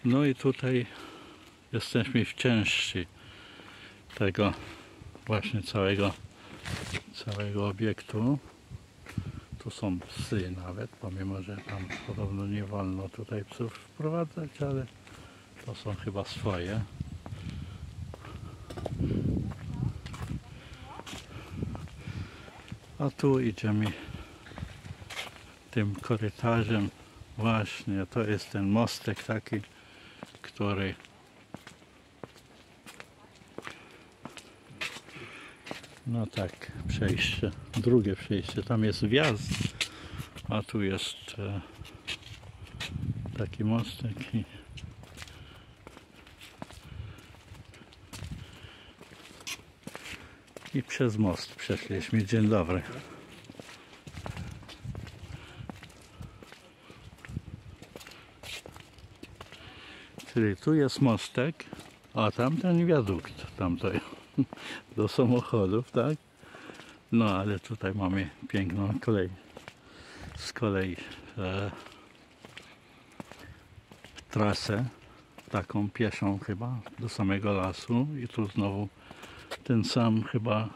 No i tutaj jesteśmy w części tego właśnie całego obiektu. Tu są psy nawet, pomimo że tam podobno nie wolno tutaj psów wprowadzać, ale to są chyba swoje. A tu idziemy tym korytarzem. Właśnie, to jest ten mostek taki, który no tak, przejście, drugie przejście, tam jest wjazd, a tu jest taki mostek i przez most przeszliśmy. Dzień dobry. Czyli tu jest mostek, a tamten wiadukt, tamto do samochodów, tak? No ale tutaj mamy piękną kolej, z kolei trasę, taką pieszą chyba, do samego lasu i tu znowu ten sam chyba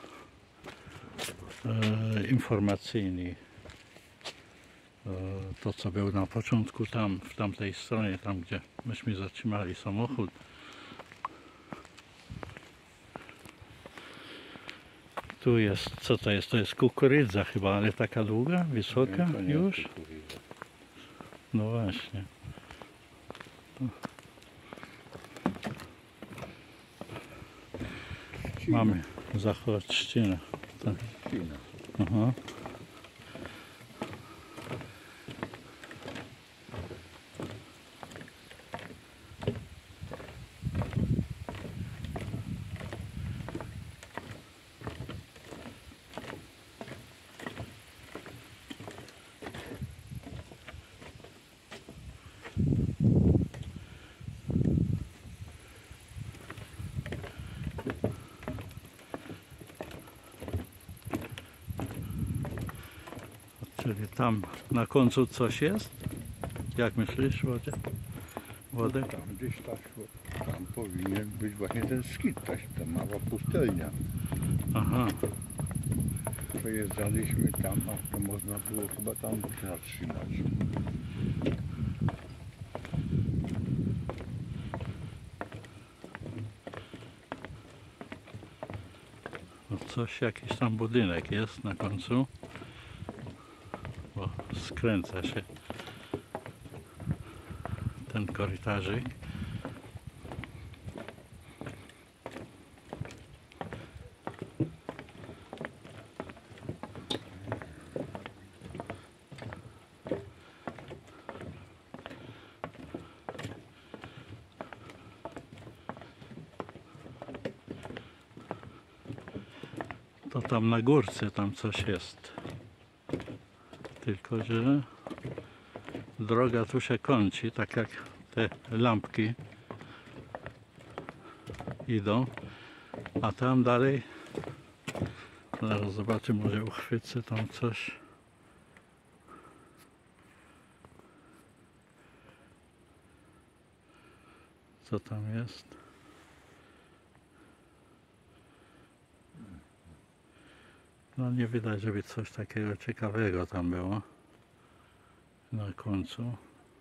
informacyjny, to co był na początku tam, w tamtej stronie, tam gdzie myśmy zatrzymali samochód. Tu jest, co to jest? To jest kukurydza chyba, ale taka długa, wysoka już? No właśnie. Mamy zachód Trzcina. Tak. Aha. Czyli tam na końcu coś jest? Jak myślisz, Wodek? Tam gdzieś tam powinien być właśnie ten skit, ta mała pustelnia. Aha. Pojeżdżaliśmy tam, a to można było chyba tam zatrzymać. No coś, jakiś tam budynek jest na końcu. Bo skręca się ten korytarzyk. To tam na górce tam coś jest. Tylko że droga tu się kończy, tak jak te lampki idą, a tam dalej, zaraz zobaczę, może uchwycę tam coś. Co tam jest? No nie widać, żeby coś takiego ciekawego tam było na końcu.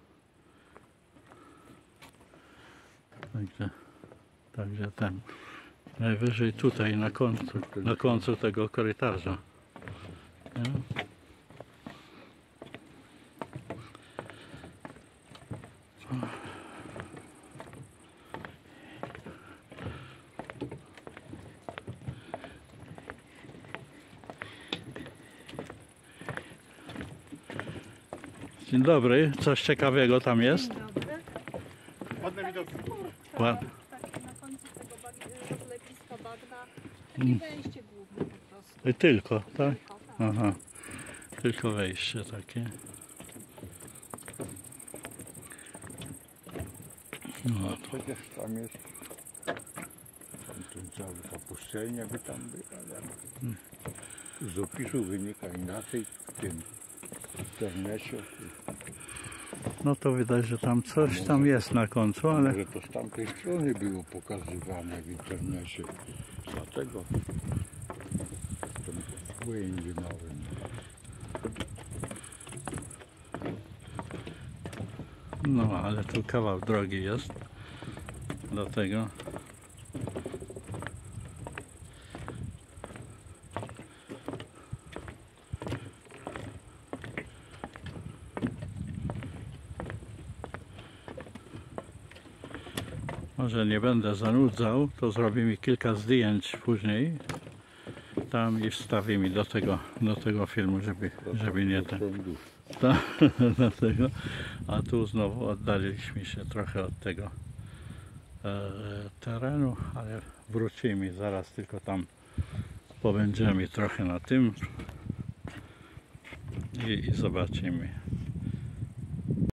Także ten najwyżej tutaj na końcu tego korytarza. Nie? Dzień dobry, coś ciekawego tam jest? Dzień dobry. Ładne widoki. Ładnie. Takie na końcu tego lepiska bagna i wejście główne po prostu. I tylko, tak? Tylko, tak. Aha. Tylko wejście takie. No, Przecież tam jest ten cały ta pustelnia by tam była, ale z opisu wynika inaczej w tym internecie. No to widać, że tam coś tam jest na końcu, ale Może to z tamtej strony było pokazywane w internecie. Dlatego w tym błędzie małym. no ale tu kawał drogi jest do tego. Może nie będę zanudzał, to zrobimy kilka zdjęć później tam i wstawimy do tego filmu, żeby nie ten. Dlatego. A tu znowu oddaliliśmy się trochę od tego terenu, ale wrócimy zaraz, tylko tam pobędziemy trochę na tym i zobaczymy.